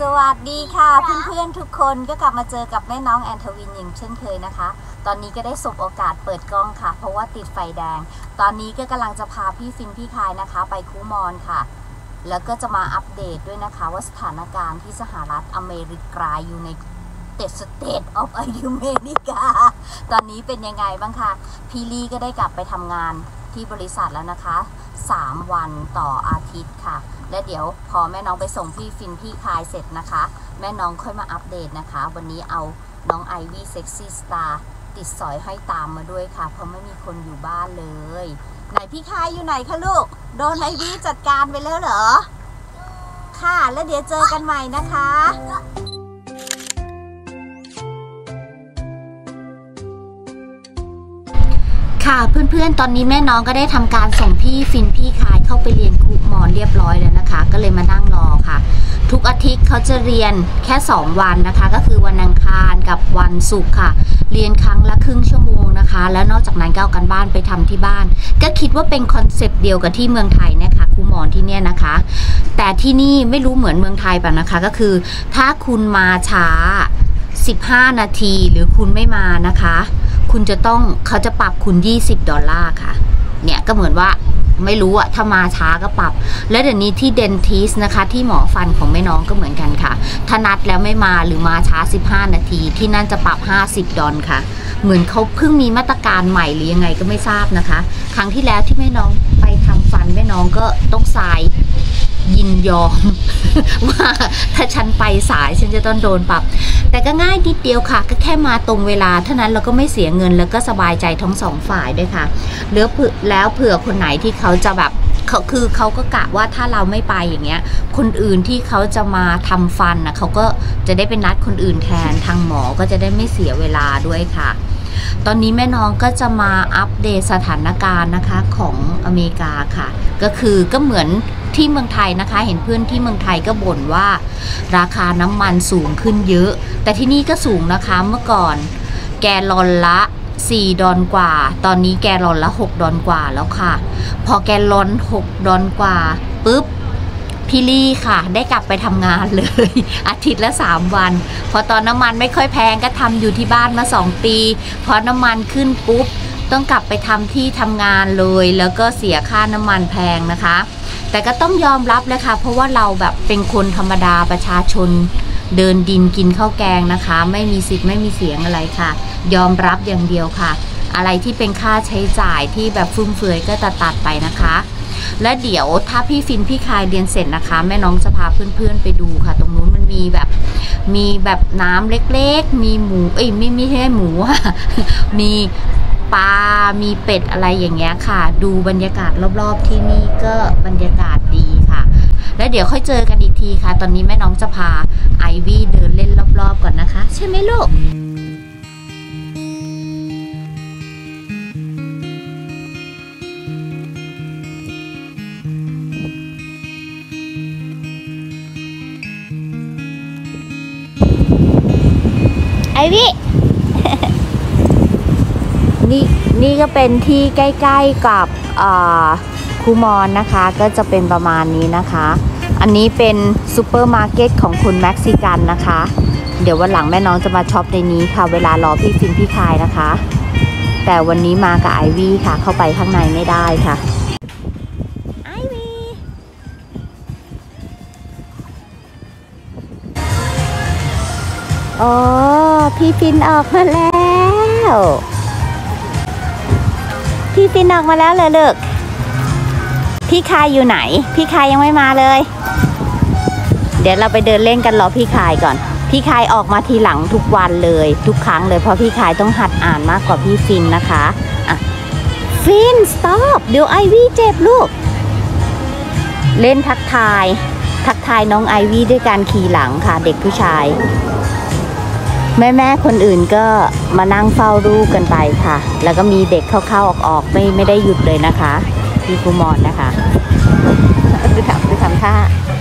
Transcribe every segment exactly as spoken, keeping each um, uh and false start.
สวัสดีค่ะเพื่อนๆทุกคนก็กลับมาเจอกับแม่น้องแอนทวินอย่างเช่นเคยนะคะตอนนี้ก็ได้สบโอกาสเปิดกล้องค่ะเพราะว่าติดไฟแดงตอนนี้ก็กำลังจะพาพี่ฟินพี่คายนะคะไปคูมอนค่ะแล้วก็จะมาอัปเดตด้วยนะคะว่าสถานการณ์ที่สหรัฐอเมริกาอยู่ในสเตทออฟอเมริกาตอนนี้เป็นยังไงบ้างคะพี่ลี่ก็ได้กลับไปทำงานที่บริษัทแล้วนะคะสามวันต่ออาทิตย์ค่ะและเดี๋ยวพอแม่น้องไปส่งพี่ฟินพี่คายเสร็จนะคะแม่น้องค่อยมาอัปเดตนะคะวันนี้เอาน้องไอวี่เซ็กซี่สตาร์ติดสอยให้ตามมาด้วยค่ะเพราะไม่มีคนอยู่บ้านเลยไหนพี่คายอยู่ไหนคะลูกโดนไอวี่จัดการไปแล้วเหรอค่ะแล้วเดี๋ยวเจอกันใหม่นะคะค่ะเพื่อนๆตอนนี้แม่น้องก็ได้ทำการส่งพี่ฟินพี่คายเข้าไปเรียนคูมอนเรียบร้อยแล้วนะคะก็เลยมานั่งรอค่ะทุกอาทิตย์เขาจะเรียนแค่สองวันนะคะก็คือวันอังคารกับวันศุกร์ค่ะเรียนครั้งละครึ่งชั่วโมงนะคะแล้วนอกจากนั้นก็เอากันบ้านไปทำที่บ้านก็คิดว่าเป็นคอนเซปต์เดียวกับที่เมืองไทยนะคะคูมอนที่เนี่ยนะคะแต่ที่นี่ไม่รู้เหมือนเมืองไทยป่ะนะคะก็คือถ้าคุณมาช้าสิบห้านาทีหรือคุณไม่มานะคะคุณจะต้องเขาจะปรับคุณยี่สิบดอลลาร์ค่ะเนี่ยก็เหมือนว่าไม่รู้อะถ้ามาช้าก็ปรับและเดี๋ยวนี้ที่เดนทิสนะคะที่หมอฟันของแม่น้องก็เหมือนกันค่ะถ้านัดแล้วไม่มาหรือมาช้าสิบห้านาทีที่นั่นจะปรับห้าสิบดอลค่ะเหมือนเขาเพิ่งมีมาตรการใหม่หรือยังไงก็ไม่ทราบนะคะครั้งที่แล้วที่แม่น้องไปทำฟันแม่น้องก็ต้องทรายยินยอมว่าถ้าฉันไปสายฉันจะต้องโดนปรับแต่ก็ง่ายนิดเดียวค่ะก็แค่มาตรงเวลาเท่านั้นเราก็ไม่เสียเงินแล้วก็สบายใจทั้งสองฝ่ายด้วยค่ะเหลือแล้วเผื่อคนไหนที่เขาจะแบบเขาคือเขาก็กะว่าถ้าเราไม่ไปอย่างเงี้ยคนอื่นที่เขาจะมาทำฟันนะเขาก็จะได้เป็นนัดคนอื่นแทนทางหมอก็จะได้ไม่เสียเวลาด้วยค่ะตอนนี้แม่น้องก็จะมาอัปเดตสถานการณ์นะคะของอเมริกาค่ะก็คือก็เหมือนที่เมืองไทยนะคะเห็นเพื่อนที่เมืองไทยก็บ่นว่าราคาน้ำมันสูงขึ้นเยอะแต่ที่นี่ก็สูงนะคะเมื่อก่อนแกลลอนละสี่ดอลกว่าตอนนี้แกลลอนละหกดอลกว่าแล้วค่ะพอแกลลอนหกดอลกว่าปุ๊บพี่ลี่ค่ะได้กลับไปทำงานเลยอาทิตย์ละสามวันพอตอนน้ำมันไม่ค่อยแพงก็ทำอยู่ที่บ้านมาสองปีพอน้ำมันขึ้นปุ๊บต้องกลับไปทำที่ทำงานเลยแล้วก็เสียค่าน้ำมันแพงนะคะแต่ก็ต้องยอมรับเลยค่ะเพราะว่าเราแบบเป็นคนธรรมดาประชาชนเดินดินกินข้าวแกงนะคะไม่มีสิทธิ์ไม่มีเสียงอะไรค่ะยอมรับอย่างเดียวค่ะอะไรที่เป็นค่าใช้จ่ายที่แบบฟุ่มเฟือยก็จะตัดไปนะคะและเดี๋ยวถ้าพี่ฟินพี่คายเรียนเสร็จนะคะแม่น้องจะพาเพื่อนๆไปดูค่ะตรงนู้นมันมีแบบมีแบบน้ำเล็กๆมีหมูเอ้ยไม่ไม่ใช่หมูค่ะมีปลามีเป็ดอะไรอย่างเงี้ยค่ะดูบรรยากาศรอบๆที่นี่ก็บรรยากาศดีค่ะแล้วเดี๋ยวค่อยเจอกันอีกทีค่ะตอนนี้แม่น้องจะพาไอวี่เดินเล่นรอบๆก่อนนะคะใช่ไหมลูกไอวี่ นี่นี่ก็เป็นที่ใกล้ๆกับคูมอนนะคะก็จะเป็นประมาณนี้นะคะอันนี้เป็นซูเปอร์มาร์เก็ตของคนเม็กซิกันนะคะเดี๋ยววันหลังแม่น้องจะมาช็อปในนี้ค่ะเวลารอพี่ฟินพี่คายนะคะแต่วันนี้มากับไอวี่ค่ะเข้าไปข้างในไม่ได้ค่ะไอวี่โอ้พี่ฟินออกมาแล้วพี่ฟินออกมาแล้วเลยลูกพี่คายอยู่ไหนพี่คายยังไม่มาเลยเดี๋ยวเราไปเดินเล่นกันรอพี่คายก่อนพี่คายออกมาทีหลังทุกวันเลยทุกครั้งเลยเพราะพี่คายต้องหัดอ่านมากกว่าพี่ฟินนะคะอ่ะฟิน stop เดี๋ยวไอวี่เจ็บลูกเล่นทักทายทักทายน้องไอวี่ด้วยการขี่หลังค่ะเด็กผู้ชายแม่ๆคนอื่นก็มานั่งเฝ้าลูกกันไปค่ะแล้วก็มีเด็กเข้าๆออกๆไม่ไม่ได้หยุดเลยนะคะที่คูมอนนะคะดูทำดูทำท่า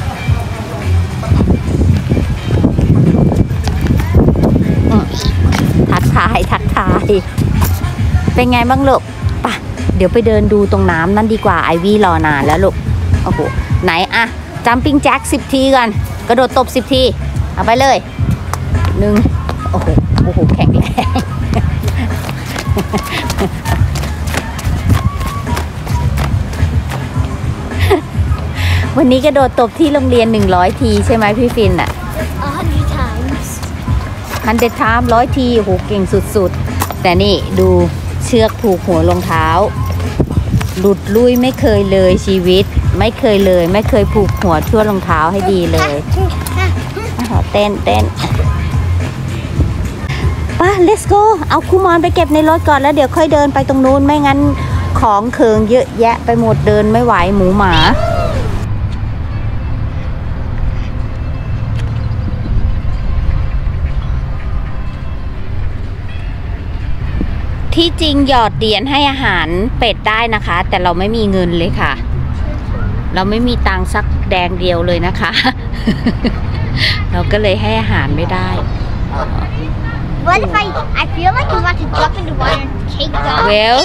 ทักทายทักทายเป็นไงบ้างลูกปะเดี๋ยวไปเดินดูตรงน้ำนั่นดีกว่าไอวี่รอนานแล้วลูกโอ้โหไหนอะจัมปิ้งแจ็คสิบทีกันกระโดดตบสิบทีเอาไปเลยหนึ่งโอ้โหโอ้โหแข็งแรงวันนี้กระโดดตบที่โรงเรียนหนึ่งร้อยทีใช่ไหมพี่ฟินอ่ะ hundred times ฮันเดทามร้อยทีโอ้โหเก่งสุดๆแต่นี่ดูเชือกผูกหัวรองเท้าหลุดลุยไม่เคยเลยชีวิตไม่เคยเลยไม่เคยผูกหัวทั่วรองเท้าให้ดีเลยเต้นเต้นป่ะ let's go เอาคูมอนไปเก็บในรถก่อนแล้วเดี๋ยวค่อยเดินไปตรงนู้นไม่งั้นของเคิงเยอะแยะไปหมดเดินไม่ไหวหมูหมาที่จริงหยอดเหรียญให้อาหารเป็ดได้นะคะแต่เราไม่มีเงินเลยค่ะเราไม่มีตังค์สักแดงเดียวเลยนะคะ เราก็เลยให้อาหารไม่ได้ What if I I feel like I'm about to jump in the water and take off เวล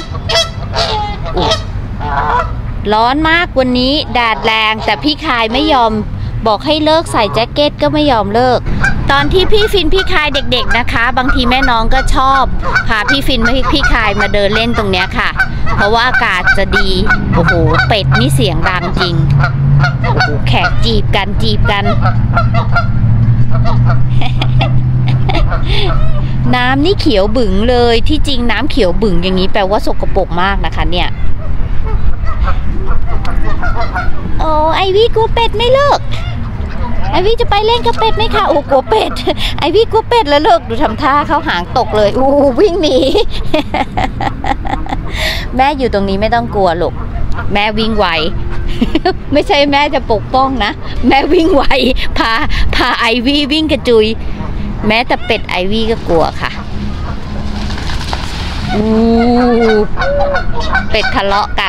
ร้อนมากวันนี้แดดแรงแต่พี่คายไม่ยอมบอกให้เลิกใส่แจ็คเก็ตก็ไม่ยอมเลิกตอนที่พี่ฟินพี่คายเด็กๆนะคะบางทีแม่น้องก็ชอบพาพี่ฟินพี่คายมาเดินเล่นตรงเนี้ยค่ะเพราะว่าอากาศจะดีโอ้โหเป็ดนี่เสียงดังจริงโอ้โหแขกจีบกันจีบกัน น้ำนี่เขียวบึ๋งเลยที่จริงน้ำเขียวบึ๋งอย่างนี้แปลว่าสกปรกมากนะคะเนี่ยโอ้ไอวี่กลัวเป็ดไม่เลิกไอวี่จะไปเล่นกับเป็ดไหมคะโอ้กลัวเป็ดไอวี่กลัวเป็ดแล้วเลิกดูทำท่าเขาหางตกเลยอู้วิ่งหนี แม่อยู่ตรงนี้ไม่ต้องกลัวลูกแม่วิ่งไว ไม่ใช่แม่จะปกป้องนะแม่วิ่งไวพาพาไอวี่วิ่งกระจุยแม้แต่เป็ดไอวี่ก็กลัวค่ะอู้เป็ดทะเลาะกัน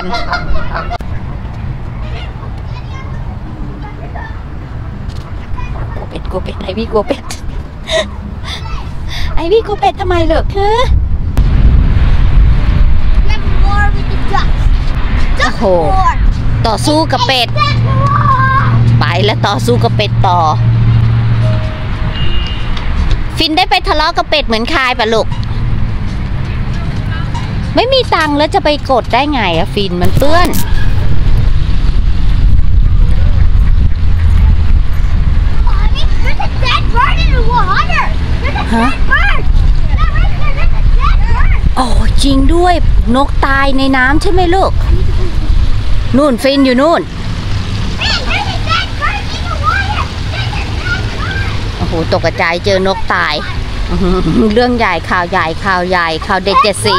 กลัวเป็ดกลัวเป็ดไอวี่กลัวเป็ด ไอวี่กลัวเป็ดทำไมเหรอฮะโอ้โหต่อสู้กับเป็ดไปแล้วต่อสู้กับเป็ดต่อฟินได้ไปทะเลาะกับเป็ดเหมือนคายปะลูกไม่มีตังค์แล้วจะไปกดได้ไงอะฟินมันเปื้อนฮะโอ้จริงด้วยนกตายในน้ำใช่ไหมลูกนู่นฟินอยู่นู่นโอ้โหตกกระจายเจอนกตายเรื่องใหญ่ข่าวใหญ่ข่าวใหญ่ข่าวเด็กเจ็ดสี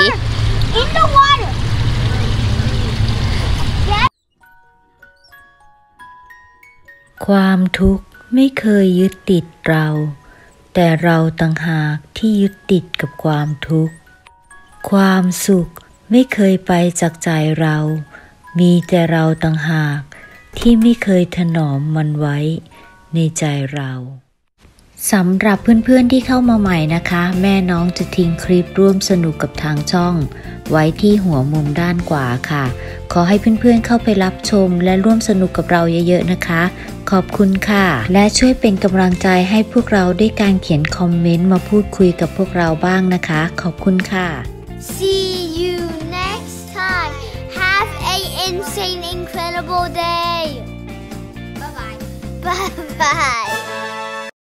ความทุกข์ไม่เคยยึดติดเราแต่เราต่างหากที่ยึดติดกับความทุกข์ความสุขไม่เคยไปจากใจเรามีแต่เราต่างหากที่ไม่เคยถนอมมันไว้ในใจเราสำหรับเพื่อนๆที่เข้ามาใหม่นะคะแม่น้องจะทิ้งคลิปร่วมสนุกกับทางช่องไว้ที่หัวมุมด้านขวาค่ะขอให้เพื่อนๆเข้าไปรับชมและร่วมสนุกกับเราเยอะๆนะคะขอบคุณค่ะและช่วยเป็นกำลังใจให้พวกเราด้วยการเขียนคอมเมนต์มาพูดคุยกับพวกเราบ้างนะคะขอบคุณค่ะ See you next time. Have a insane, incredible day. Bye bye. Bye bye.